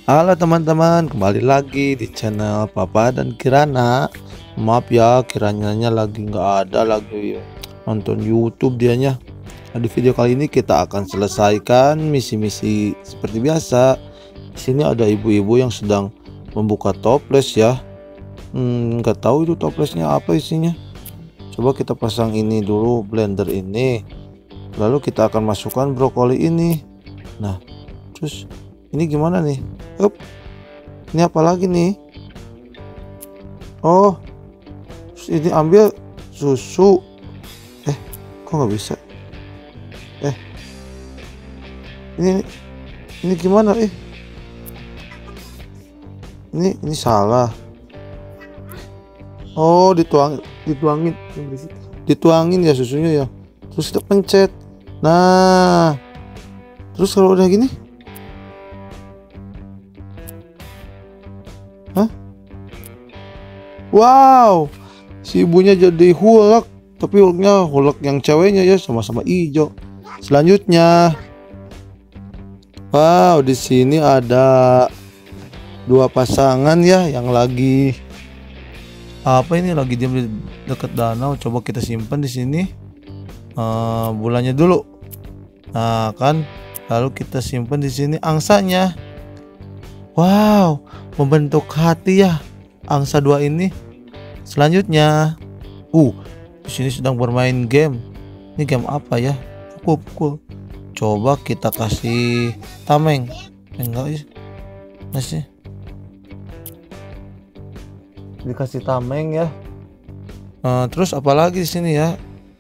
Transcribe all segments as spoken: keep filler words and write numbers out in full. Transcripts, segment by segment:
Halo teman-teman, kembali lagi di channel Papa dan Kirana. Maaf ya, Kirananya lagi nggak ada, lagi nonton YouTube dianya. Nah, di video kali ini kita akan selesaikan misi-misi seperti biasa. Di sini ada ibu-ibu yang sedang membuka toples ya. Hmm, nggak tahu itu toplesnya apa isinya. Coba kita pasang ini dulu, blender ini. Lalu kita akan masukkan brokoli ini. Nah, terus ini gimana nih? Up. Ini apa lagi nih? Oh, terus ini ambil susu. Eh, kok nggak bisa? Eh, ini ini gimana? Eh, ini ini salah. Oh, dituang dituangin, dituangin ya susunya ya. Terus kita pencet. Nah, terus kalau udah gini, hah? Wow, si ibunya jadi hulek, tapi huleknya hulek yang ceweknya ya, sama-sama hijau. Selanjutnya, wow, di sini ada dua pasangan ya yang lagi apa ini lagi diam di dekat danau. Coba kita simpan di sini uh, bulannya dulu. Nah kan, lalu kita simpan di sini angsanya. Wow, membentuk hati ya angsa dua ini. Selanjutnya, uh, di sini sedang bermain game. Ini game apa ya? Pukul, pukul. Coba kita kasih tameng. Enggak ya? Masih. Dikasih tameng ya. Uh, terus apalagi di sini ya?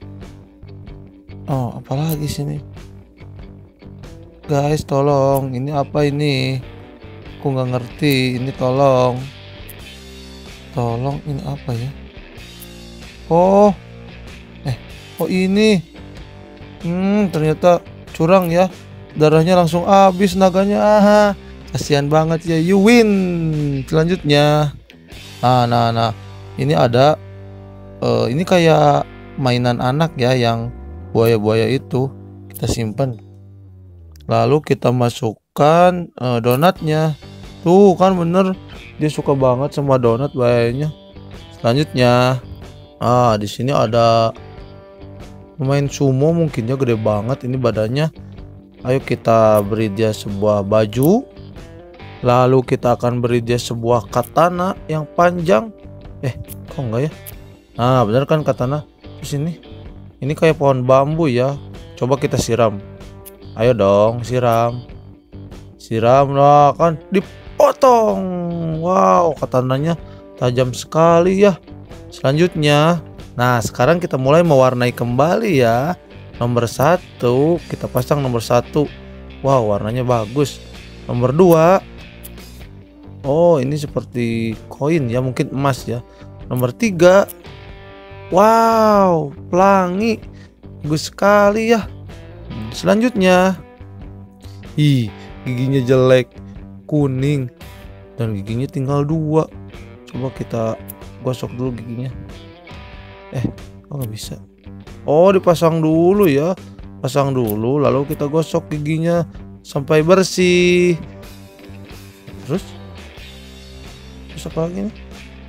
Oh, apalagi sini? Guys, tolong. Ini apa ini? Aku nggak ngerti. Ini tolong. Tolong, ini apa ya? Oh, eh, oh ini. Hmm, ternyata curang ya. Darahnya langsung habis naganya. Aha, kasihan banget ya. You win. Selanjutnya. Nah, nah, nah. Ini ada. Uh, ini kayak mainan anak ya, yang buaya-buaya itu. Kita simpan. Lalu kita masukkan uh, donatnya. Tuh kan bener, dia suka banget sama donat buayanya. Selanjutnya, ah di sini ada pemain sumo, mungkinnya gede banget ini badannya. Ayo kita beri dia sebuah baju. Lalu kita akan beri dia sebuah katana yang panjang. Eh, kok enggak ya? Nah, bener kan katana. Terus ini, ini kayak pohon bambu ya. Coba kita siram. Ayo dong, siram. Siram lah kan, dipotong. Wow, katananya tajam sekali ya. Selanjutnya, nah sekarang kita mulai mewarnai kembali ya. Nomor satu, kita pasang nomor satu. Wow, warnanya bagus. Nomor dua, oh ini seperti koin ya, mungkin emas ya. Nomor tiga, wow, pelangi, bagus sekali ya. Selanjutnya, ih, giginya jelek, kuning, dan giginya tinggal dua. Coba kita gosok dulu giginya. Eh, kok nggak bisa? Oh, dipasang dulu ya. Pasang dulu, lalu kita gosok giginya sampai bersih. Terus, terus apa lagi nih?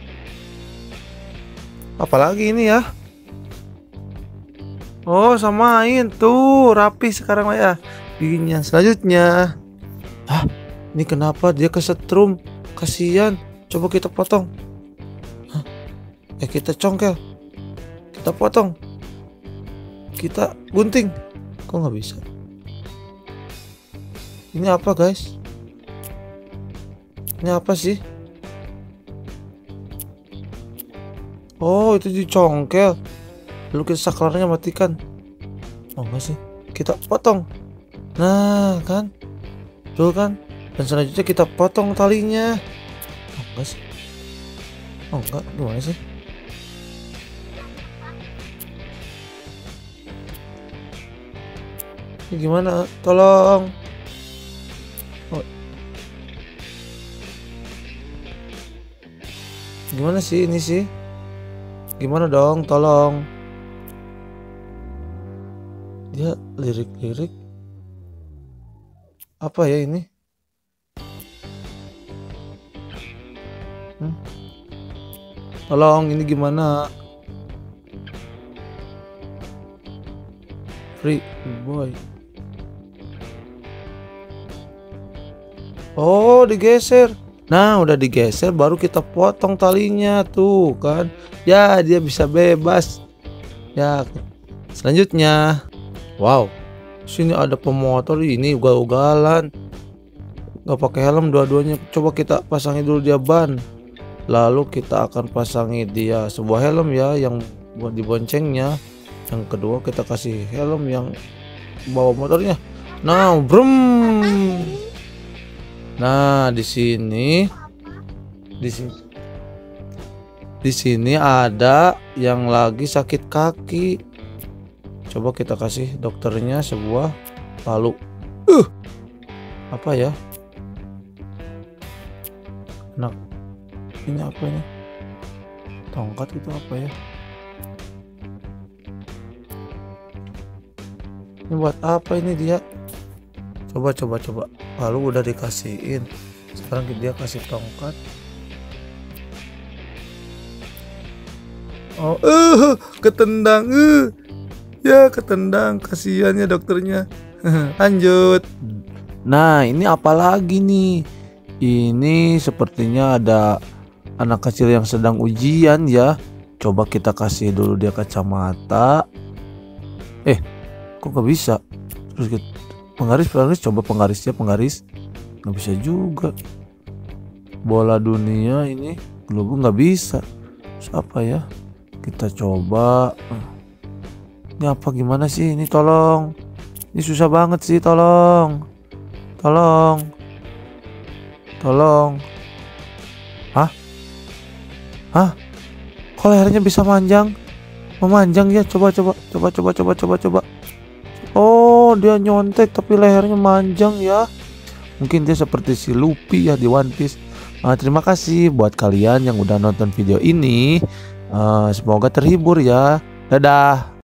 Apalagi ini ya? Oh, samain tuh, rapi sekarang lah ya giginya. Selanjutnya, hah, ini kenapa dia kesetrum? Kasihan. Coba kita potong. Hah? Eh, kita congkel. Kita potong. Kita gunting. Kok nggak bisa? Ini apa guys? Ini apa sih? Oh, itu dicongkel. Lalu kita saklarnya matikan. Oh enggak sih? Kita potong. Nah kan, tuh kan. Dan selanjutnya kita potong talinya. Oh enggak sih? Oh enggak, gimana sih? Ini gimana? Tolong. Oh. Gimana sih ini sih? Gimana dong? Tolong. Dia lirik-lirik. Apa ya ini? Hmm? Tolong, ini gimana? Free boy. Oh, digeser. Nah, udah digeser baru kita potong talinya tuh kan. Ya, dia bisa bebas. Ya, selanjutnya. Wow. Sini ada pemotor ini ugal-ugalan. Gak pakai helm dua-duanya. Coba kita pasangi dulu dia ban. Lalu kita akan pasangi dia sebuah helm ya yang buat diboncengnya. Yang kedua kita kasih helm yang bawa motornya. Nah, brum. Nah, di sini di sini di sini ada yang lagi sakit kaki. Coba kita kasih dokternya sebuah palu. Uh, apa ya? Nah, ini apa ini? Tongkat itu apa ya? Ini buat apa ini dia? Coba coba coba. Palu udah dikasihin. Sekarang dia kasih tongkat. Oh, eh, uh, ketendang. Uh. Ya, ketendang. Kasihan ya dokternya. Lanjut. Nah, ini apa lagi nih? Ini sepertinya ada anak kecil yang sedang ujian ya. Coba kita kasih dulu dia kacamata. Eh, kok gak bisa? Terus kita penggaris, penggaris, coba penggarisnya, penggaris. Nggak bisa juga. Bola dunia ini globu nggak bisa. Terus apa ya? Kita coba. Ini apa gimana sih? Ini tolong. Ini susah banget sih, tolong. Tolong. Tolong. Hah? Hah? Kok lehernya bisa manjang? Memanjang ya? Coba coba coba coba coba coba coba. Oh, dia nyontek tapi lehernya manjang ya. Mungkin dia seperti si Luffy ya di One Piece. Uh, terima kasih buat kalian yang udah nonton video ini. Uh, semoga terhibur ya. Dadah.